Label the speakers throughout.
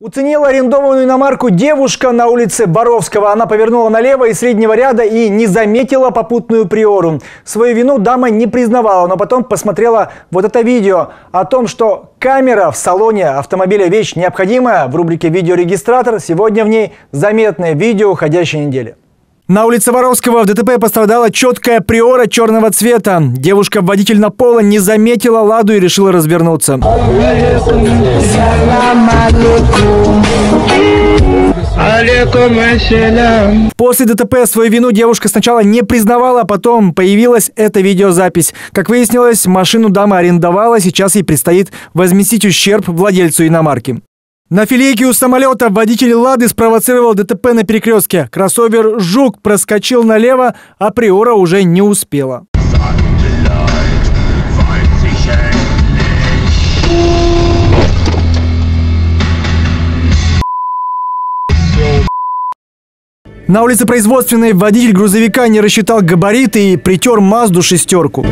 Speaker 1: Уценила арендованную иномарку девушка на улице Боровского. Она повернула налево из среднего ряда и не заметила попутную приору. Свою вину дама не признавала, но потом посмотрела вот это видео о том, что камера в салоне автомобиля вещь необходимая. В рубрике «Видеорегистратор» сегодня в ней заметное видео уходящей недели. На улице Боровского в ДТП пострадала четкая приора черного цвета. Девушка-водитель на поло не заметила «Ладу» и решила развернуться. После ДТП свою вину девушка сначала не признавала, а потом появилась эта видеозапись. Как выяснилось, машину дама арендовала, сейчас ей предстоит возместить ущерб владельцу иномарки. На филейке у самолета водитель «Лады» спровоцировал ДТП на перекрестке. Кроссовер «Жук» проскочил налево, а приора уже не успела. На улице Производственной водитель грузовика не рассчитал габариты и притер Мазду шестерку.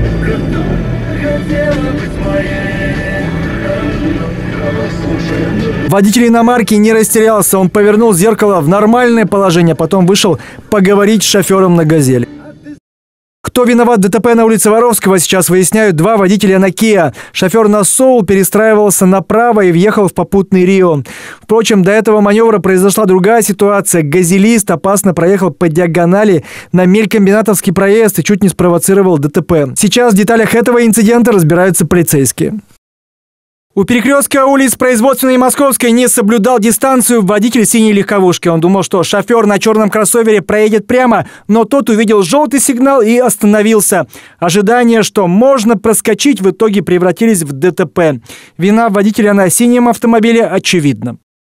Speaker 1: Водитель иномарки не растерялся, он повернул зеркало в нормальное положение, потом вышел поговорить с шофером на «Газели». Кто виноват в ДТП на улице Боровского, сейчас выясняют два водителя на Kia. Шофер на Soul перестраивался направо и въехал в попутный Рио. Впрочем, до этого маневра произошла другая ситуация. «Газелист» опасно проехал по диагонали на Мелькомбинатовский проезд и чуть не спровоцировал ДТП. Сейчас в деталях этого инцидента разбираются полицейские. У перекрестка улиц Производственной и Московской не соблюдал дистанцию водитель синей легковушки. Он думал, что шофер на черном кроссовере проедет прямо, но тот увидел желтый сигнал и остановился. Ожидания, что можно проскочить, в итоге превратились в ДТП. Вина водителя на синем автомобиле очевидна.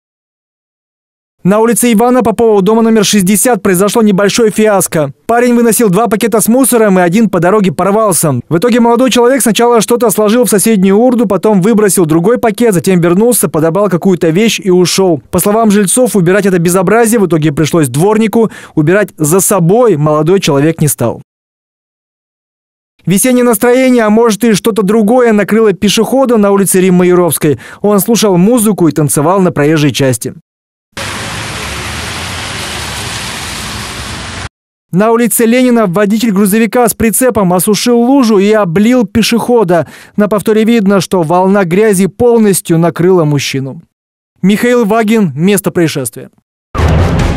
Speaker 1: На улице Ивана Попова у дома номер 60 произошло небольшое фиаско. Парень выносил 2 пакета с мусором, и один по дороге порвался. В итоге молодой человек сначала что-то сложил в соседнюю урну, потом выбросил другой пакет, затем вернулся, подобрал какую-то вещь и ушел. По словам жильцов, убирать это безобразие в итоге пришлось дворнику. Убирать за собой молодой человек не стал. Весеннее настроение, а может и что-то другое, накрыло пешехода на улице Риммы Юровской. Он слушал музыку и танцевал на проезжей части. На улице Ленина водитель грузовика с прицепом осушил лужу и облил пешехода. На повторе видно, что волна грязи полностью накрыла мужчину. Михаил Вагин. Место происшествия.